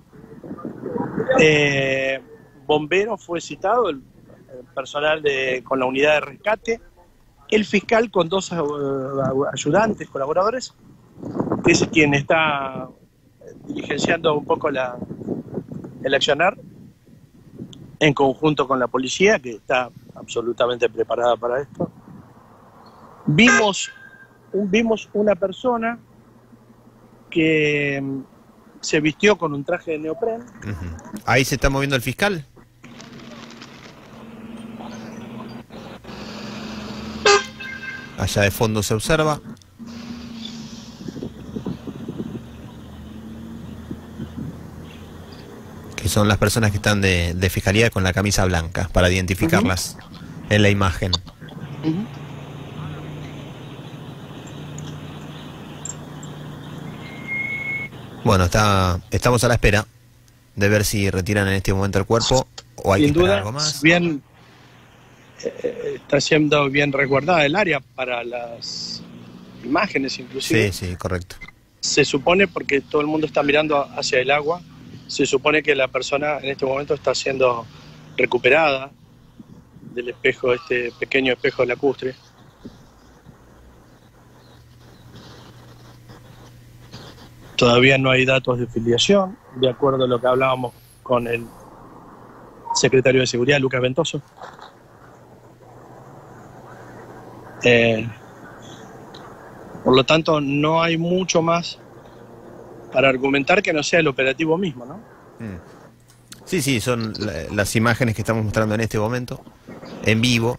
Speaker 1: eh, bombero fue citado, el, el personal de, con la unidad de rescate, el fiscal con dos uh, ayudantes, colaboradores, que es quien está diligenciando un poco la, el accionar, en conjunto con la policía, que está absolutamente preparada para esto. Vimos, un, vimos una persona que um, se vistió con un traje de neopren.
Speaker 2: Uh-huh. Ahí se está moviendo el fiscal. Allá de fondo se observa. Que son las personas que están de, de fiscalía con la camisa blanca, para identificarlas en la imagen.
Speaker 1: Uh-huh.
Speaker 2: Bueno, está, estamos a la espera de ver si retiran en este momento el cuerpo o hay
Speaker 1: Sin
Speaker 2: que esperar
Speaker 1: duda,
Speaker 2: algo más.
Speaker 1: Bien, eh, está siendo bien resguardada el área para las imágenes, inclusive.
Speaker 2: Sí, sí, correcto.
Speaker 1: Se supone, porque todo el mundo está mirando hacia el agua, se supone que la persona en este momento está siendo recuperada del espejo, este pequeño espejo lacustre. Todavía no hay datos de filiación, de acuerdo a lo que hablábamos con el secretario de Seguridad, Lucas Ventoso. Eh, por lo tanto, no hay mucho más para argumentar que no sea el operativo mismo, ¿no?
Speaker 2: Mm. Sí, sí, son la, las imágenes que estamos mostrando en este momento, en vivo,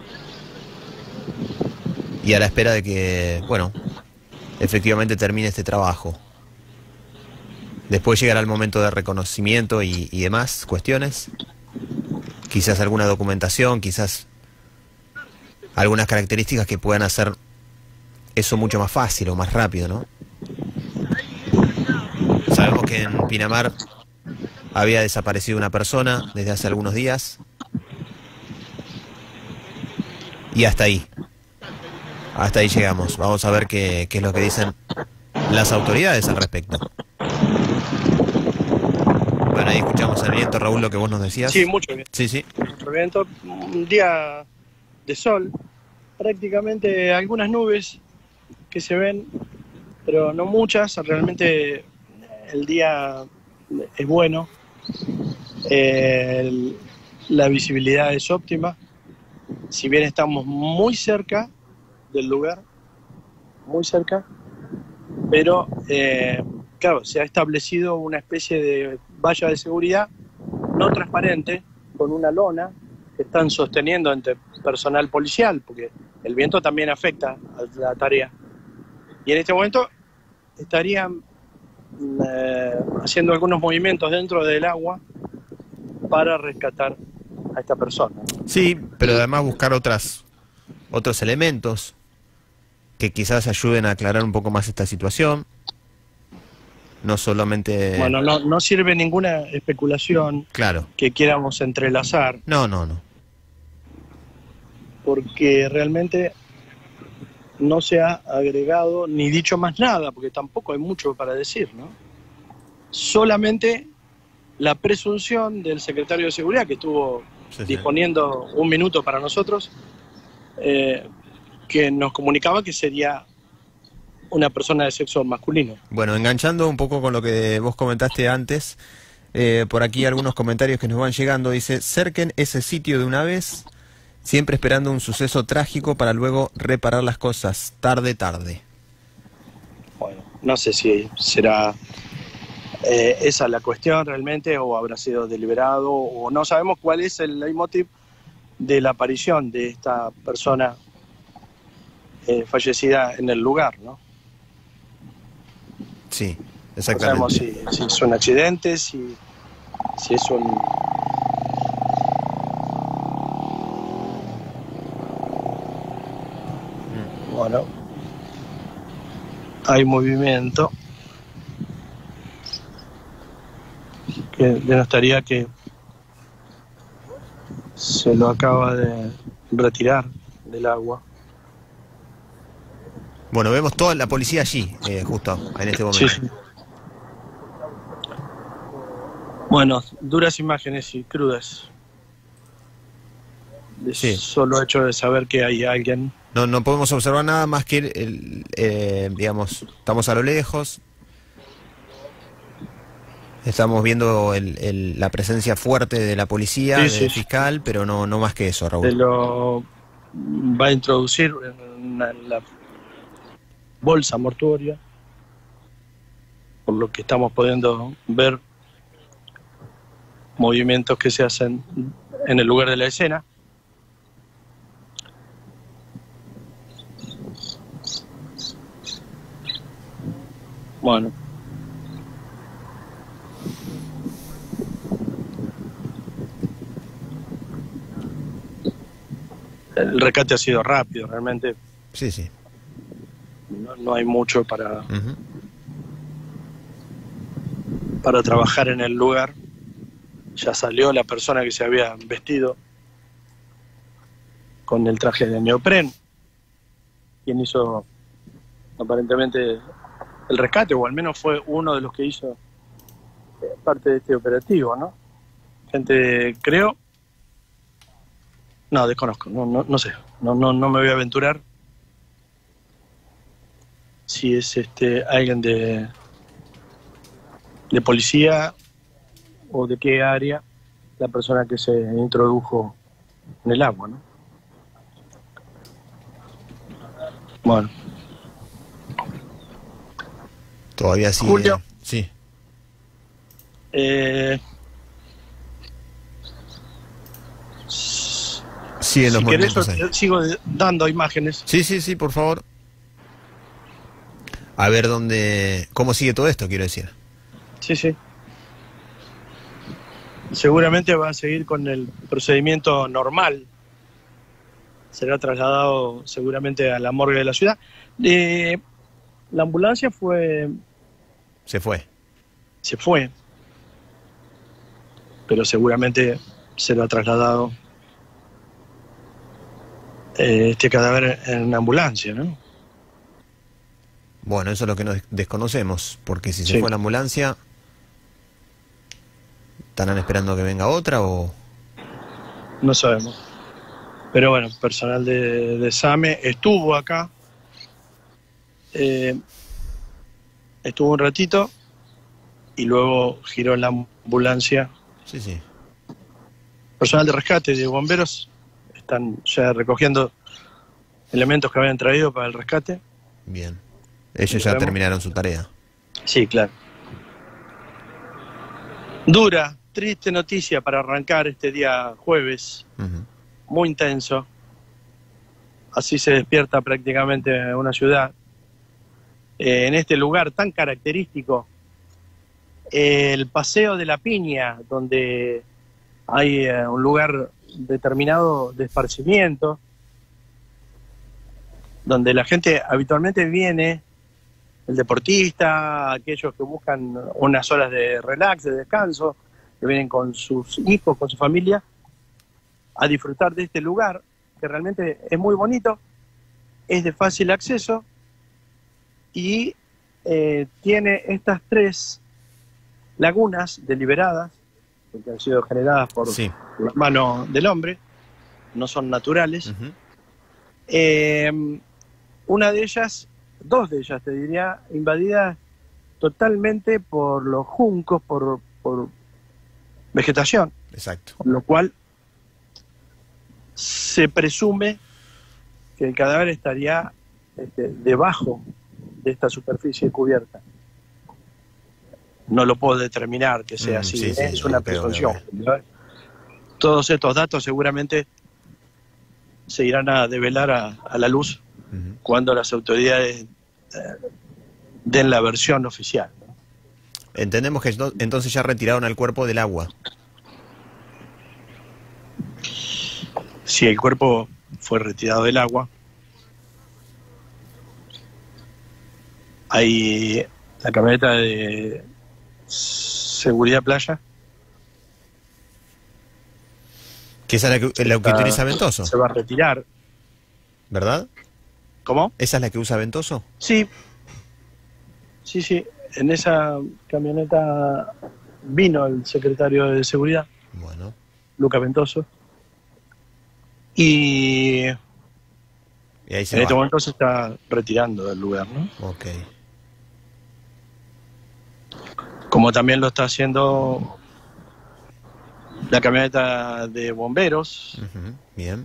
Speaker 2: y a la espera de que, bueno, efectivamente termine este trabajo. Después llegará el momento de reconocimiento y, y demás cuestiones. Quizás alguna documentación, quizás algunas características que puedan hacer eso mucho más fácil o más rápido, ¿no? Sabemos que en Pinamar había desaparecido una persona desde hace algunos días. Y hasta ahí. Hasta ahí llegamos. Vamos a ver qué, qué es lo que dicen las autoridades al respecto. Bueno, ahí escuchamos el viento, Raúl, lo que vos nos decías.
Speaker 1: Sí, mucho viento.
Speaker 2: Sí, sí.
Speaker 1: Mucho viento. Un día de sol, prácticamente algunas nubes que se ven, pero no muchas. Realmente el día es bueno. Eh, el, la visibilidad es óptima. Si bien estamos muy cerca del lugar, muy cerca, pero eh, claro, se ha establecido una especie de valla de seguridad no transparente con una lona que están sosteniendo entre personal policial, porque el viento también afecta a la tarea. Y en este momento estarían eh, haciendo algunos movimientos dentro del agua para rescatar a esta persona.
Speaker 2: Sí, pero además buscar otras otros elementos que quizás ayuden a aclarar un poco más esta situación. No solamente...
Speaker 1: Bueno, no, no sirve ninguna especulación,
Speaker 2: claro,
Speaker 1: que quieramos entrelazar.
Speaker 2: No, no, no.
Speaker 1: Porque realmente no se ha agregado ni dicho más nada, porque tampoco hay mucho para decir, ¿no? Solamente la presunción del secretario de Seguridad, que estuvo sí, disponiendo sí. un minuto para nosotros, eh, que nos comunicaba que sería una persona de sexo masculino.
Speaker 2: Bueno, enganchando un poco con lo que vos comentaste antes, eh, por aquí algunos comentarios que nos van llegando, dice: cerquen ese sitio de una vez, siempre esperando un suceso trágico para luego reparar las cosas, tarde, tarde.
Speaker 1: Bueno, no sé si será eh, esa la cuestión realmente, o habrá sido deliberado, o no sabemos cuál es el leitmotiv de la aparición de esta persona eh, fallecida en el lugar, ¿no?
Speaker 2: Sí, exactamente.
Speaker 1: No sabemos si, si es un accidente, si, si es un... Bueno, hay movimiento que denotaría que se lo acaba de retirar del agua.
Speaker 2: Bueno, vemos toda la policía allí, eh, justo en este momento.
Speaker 1: Sí, sí. Bueno, duras imágenes y crudas. De
Speaker 2: sí.
Speaker 1: Solo hecho de saber que hay alguien.
Speaker 2: No, no podemos observar nada más que, el, el, eh, digamos, estamos a lo lejos. Estamos viendo el, el, la presencia fuerte de la policía, sí, del sí, fiscal, sí. pero no, no más que eso, Raúl.
Speaker 1: Se lo va a introducir en la bolsa mortuoria, por lo que estamos pudiendo ver movimientos que se hacen en el lugar de la escena. Bueno. el rescate ha sido rápido, realmente.
Speaker 2: Sí, sí.
Speaker 1: No, no hay mucho para,
Speaker 2: Uh-huh.
Speaker 1: para trabajar en el lugar. Ya salió la persona que se había vestido con el traje de neopren, quien hizo aparentemente el rescate, o al menos fue uno de los que hizo parte de este operativo, ¿no? Gente, creo... No, desconozco, no, no, no sé, no, no, no me voy a aventurar si es este alguien de, de policía o de qué área la persona que se introdujo en el agua, ¿no? Bueno.
Speaker 2: Todavía sigue.
Speaker 1: Julio.
Speaker 2: Sí.
Speaker 1: Eh,
Speaker 2: Siguen los
Speaker 1: si querés,
Speaker 2: movimientos ahí.
Speaker 1: yo sigo dando imágenes.
Speaker 2: Sí, sí, sí, por favor. A ver dónde... ¿Cómo sigue todo esto, quiero decir?
Speaker 1: Sí, sí. Seguramente va a seguir con el procedimiento normal. Será trasladado seguramente a la morgue de la ciudad. Eh, la ambulancia fue...
Speaker 2: Se fue.
Speaker 1: se fue, pero seguramente será trasladado eh, este cadáver en ambulancia, ¿no?
Speaker 2: Bueno, eso es lo que nos desconocemos, porque si se
Speaker 1: Sí.
Speaker 2: fue la ambulancia, ¿estarán esperando que venga otra o...?
Speaker 1: No sabemos. Pero bueno, personal de, de SAME estuvo acá, eh, estuvo un ratito y luego giró la ambulancia.
Speaker 2: Sí, sí.
Speaker 1: Personal de rescate de bomberos están ya recogiendo elementos que habían traído para el rescate.
Speaker 2: Bien. Ellos ya
Speaker 1: ¿Sabemos?
Speaker 2: terminaron su tarea.
Speaker 1: Sí, claro. Dura, triste noticia para arrancar este día jueves,
Speaker 2: Uh-huh.
Speaker 1: muy intenso. Así se despierta prácticamente una ciudad. Eh, en este lugar tan característico, eh, el Paseo de la Piña, donde hay eh, un lugar determinado de esparcimiento, donde la gente habitualmente viene, el deportista, aquellos que buscan unas horas de relax, de descanso, que vienen con sus hijos, con su familia, a disfrutar de este lugar, que realmente es muy bonito, es de fácil acceso y eh, tiene estas tres lagunas deliberadas, que han sido generadas por
Speaker 2: Sí.
Speaker 1: la mano del hombre, no son naturales.
Speaker 2: Uh-huh.
Speaker 1: Eh, una de ellas, dos de ellas te diría, invadidas totalmente por los juncos, por, por vegetación,
Speaker 2: Exacto.
Speaker 1: con lo cual se presume que el cadáver estaría este, debajo de esta superficie cubierta. No lo puedo determinar que sea
Speaker 2: Mm,
Speaker 1: así,
Speaker 2: sí,
Speaker 1: ¿eh?
Speaker 2: sí,
Speaker 1: es
Speaker 2: sí,
Speaker 1: una
Speaker 2: ok, ok,
Speaker 1: presunción.
Speaker 2: ok.
Speaker 1: ¿no? Todos estos datos seguramente se irán a develar a, a la luz
Speaker 2: Uh-huh.
Speaker 1: cuando las autoridades eh, den la versión oficial, ¿no?
Speaker 2: Entendemos que no- entonces ya retiraron al cuerpo del agua.
Speaker 1: Si el cuerpo fue retirado del agua, hay la camioneta de seguridad playa.
Speaker 2: Que esa es la que, la que
Speaker 1: está-
Speaker 2: utiliza Ventoso,
Speaker 1: Se va a retirar.
Speaker 2: ¿verdad?
Speaker 1: ¿Cómo?
Speaker 2: ¿Esa es la que usa Ventoso?
Speaker 1: Sí, sí, sí. En esa camioneta vino el secretario de Seguridad,
Speaker 2: Bueno.
Speaker 1: Luca Ventoso, y en
Speaker 2: Y ahí se
Speaker 1: este
Speaker 2: va.
Speaker 1: momento se está retirando del lugar, ¿no?
Speaker 2: Ok.
Speaker 1: Como también lo está haciendo la camioneta de bomberos.
Speaker 2: Uh-huh. Bien.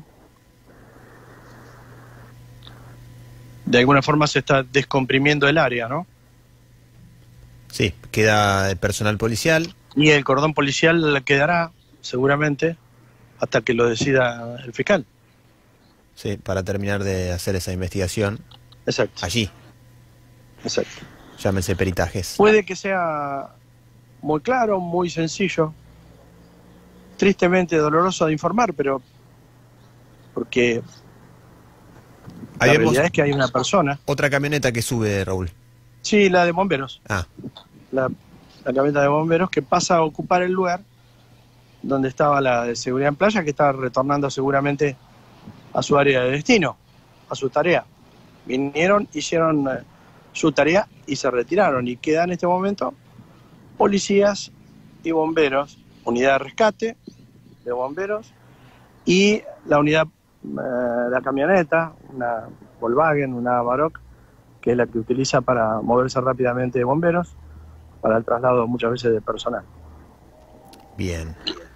Speaker 1: De alguna forma se está descomprimiendo el área, ¿no?
Speaker 2: Sí, queda el personal policial.
Speaker 1: Y el cordón policial quedará, seguramente, hasta que lo decida el fiscal.
Speaker 2: Sí, para terminar de hacer esa investigación.
Speaker 1: Exacto,
Speaker 2: Allí,
Speaker 1: exacto.
Speaker 2: llámense peritajes.
Speaker 1: Puede que sea muy claro, muy sencillo, tristemente doloroso de informar, pero porque la
Speaker 2: Ahí vemos
Speaker 1: realidad es que hay una persona.
Speaker 2: otra camioneta que sube, Raúl.
Speaker 1: Sí, la de bomberos.
Speaker 2: Ah,
Speaker 1: La, la camioneta de bomberos que pasa a ocupar el lugar donde estaba la de seguridad en playa, que está retornando seguramente a su área de destino, a su tarea. Vinieron, hicieron eh, su tarea y se retiraron. Y quedan en este momento policías y bomberos, unidad de rescate de bomberos y la unidad, eh, la camioneta, una Volkswagen, una Amarok, que es la que utiliza para moverse rápidamente de bomberos, para el traslado muchas veces de personal.
Speaker 2: bien.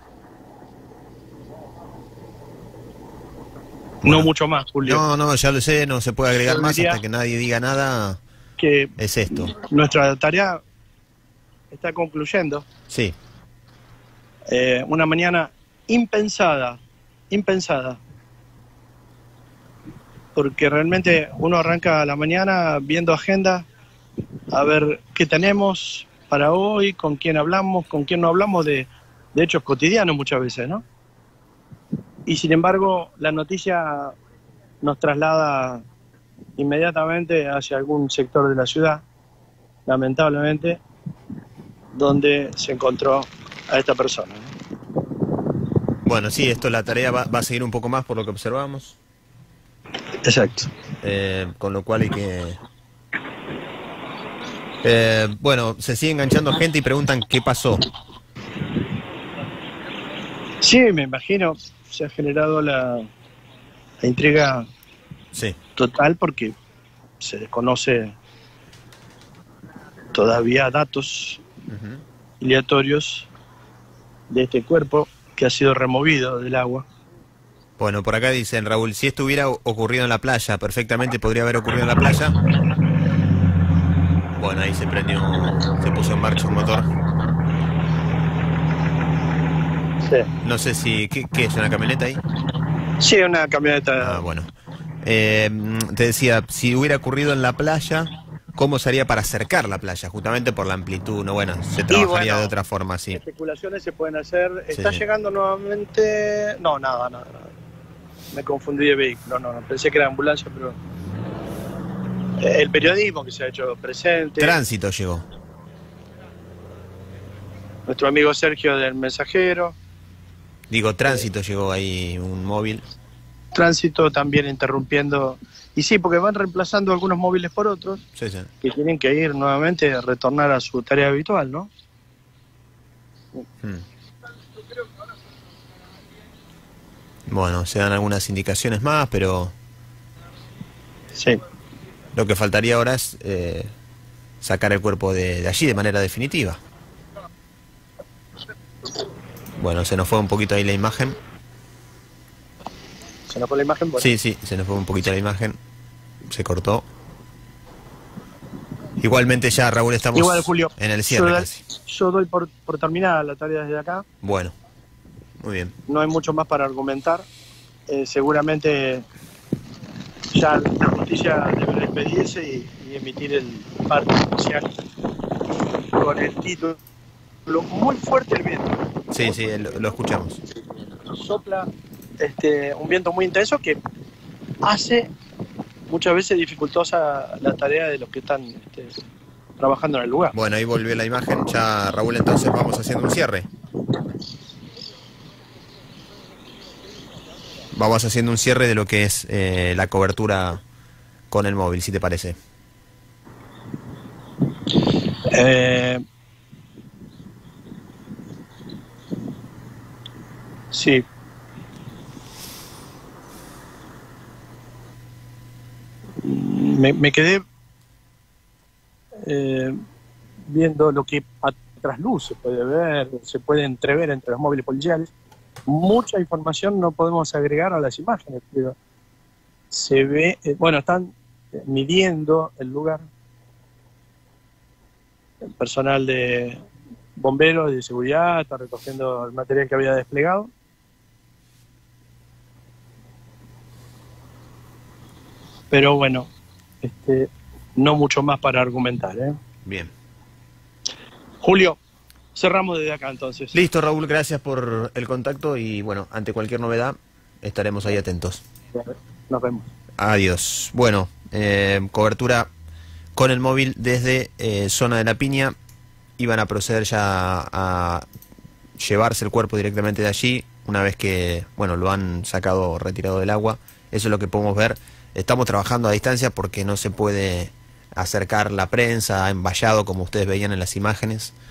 Speaker 1: No
Speaker 2: Bueno.
Speaker 1: mucho más, Julio.
Speaker 2: No, no, ya lo sé, no se puede agregar
Speaker 1: Yo
Speaker 2: más
Speaker 1: diría
Speaker 2: hasta que nadie diga nada.
Speaker 1: Que
Speaker 2: Es esto.
Speaker 1: nuestra tarea está concluyendo.
Speaker 2: Sí,
Speaker 1: Eh, una mañana impensada, impensada. Porque realmente uno arranca la mañana viendo agenda, a ver qué tenemos para hoy, con quién hablamos, con quién no hablamos de, de hechos cotidianos muchas veces, ¿no? Y sin embargo, la noticia nos traslada inmediatamente hacia algún sector de la ciudad, lamentablemente, donde se encontró a esta persona, ¿no?
Speaker 2: bueno, sí, esto la tarea va, va a seguir un poco más por lo que observamos,
Speaker 1: Exacto.
Speaker 2: eh, con lo cual hay que... Eh, bueno, se sigue enganchando gente y preguntan qué pasó.
Speaker 1: Sí, me imagino, se ha generado la, la intriga
Speaker 2: Sí,
Speaker 1: total porque se desconoce todavía datos
Speaker 2: ujú.
Speaker 1: aleatorios de este cuerpo que ha sido removido del agua.
Speaker 2: Bueno, por acá dicen, Raúl, si esto hubiera ocurrido en la playa, perfectamente podría haber ocurrido en la playa. Bueno, ahí se prendió, se puso en marcha un motor.
Speaker 1: Sí,
Speaker 2: No sé si... ¿Qué, qué es? ¿Una camioneta ahí?
Speaker 1: sí, una camioneta.
Speaker 2: Ah, bueno. Eh, te decía, si hubiera ocurrido en la playa, ¿cómo se haría para acercar la playa? Justamente por la amplitud, ¿no? Bueno, se trabajaría
Speaker 1: bueno,
Speaker 2: de otra forma, sí.
Speaker 1: Especulaciones se pueden hacer.
Speaker 2: Sí,
Speaker 1: ¿Está
Speaker 2: sí.
Speaker 1: llegando nuevamente? No, nada, nada, nada. Me confundí de vehículo, no, no, pensé que era ambulancia, pero... Eh, El periodismo que se ha hecho presente.
Speaker 2: Tránsito llegó.
Speaker 1: Nuestro amigo Sergio del Mensajero.
Speaker 2: Digo, tránsito llegó ahí un móvil.
Speaker 1: Tránsito también interrumpiendo. Y sí, porque van reemplazando algunos móviles por otros
Speaker 2: Sí, sí.
Speaker 1: que tienen que ir nuevamente a retornar a su tarea habitual, ¿no?
Speaker 2: Hmm. Bueno, se dan algunas indicaciones más, pero
Speaker 1: Sí.
Speaker 2: lo que faltaría ahora es eh, sacar el cuerpo de, de allí de manera definitiva. Bueno, se nos fue un poquito ahí la imagen.
Speaker 1: ¿Se nos fue la imagen? Bueno.
Speaker 2: Sí, sí, se nos fue un poquito la imagen. Se cortó. Igualmente ya, Raúl, estamos
Speaker 1: Igual, Julio,
Speaker 2: en el cierre
Speaker 1: yo,
Speaker 2: casi.
Speaker 1: yo doy por, por terminada la tarea desde acá.
Speaker 2: Bueno, muy bien.
Speaker 1: No hay mucho más para argumentar. Eh, seguramente ya la justicia deberá expedirse y, y emitir el parte oficial con el título. Muy fuerte el viento.
Speaker 2: Sí, sí, lo, lo escuchamos.
Speaker 1: Sopla este, un viento muy intenso que hace muchas veces dificultosa la tarea de los que están este, trabajando en el lugar.
Speaker 2: Bueno, ahí volvió la imagen. Ya, Raúl, entonces vamos haciendo un cierre. Vamos haciendo un cierre de lo que es eh, la cobertura con el móvil, si te parece.
Speaker 1: Eh, sí. Me, me quedé eh, viendo lo que a trasluz se puede ver, se puede entrever entre los móviles policiales. Mucha información no podemos agregar a las imágenes, pero se ve, eh, bueno, están midiendo el lugar. El personal de bomberos y de seguridad está recogiendo el material que había desplegado. Pero bueno, este, no mucho más para argumentar, ¿eh?
Speaker 2: Bien.
Speaker 1: Julio, cerramos desde acá entonces.
Speaker 2: Listo, Raúl, gracias por el contacto y bueno, ante cualquier novedad, Estaremos ahí atentos.
Speaker 1: Nos vemos.
Speaker 2: Adiós. Bueno, eh, cobertura con el móvil desde eh, zona de La Piña. Iban a proceder ya a llevarse el cuerpo directamente de allí, una vez que, bueno, lo han sacado, retirado del agua. Eso es lo que podemos ver. Estamos trabajando a distancia porque no se puede acercar la prensa, en vallado, como ustedes veían en las imágenes.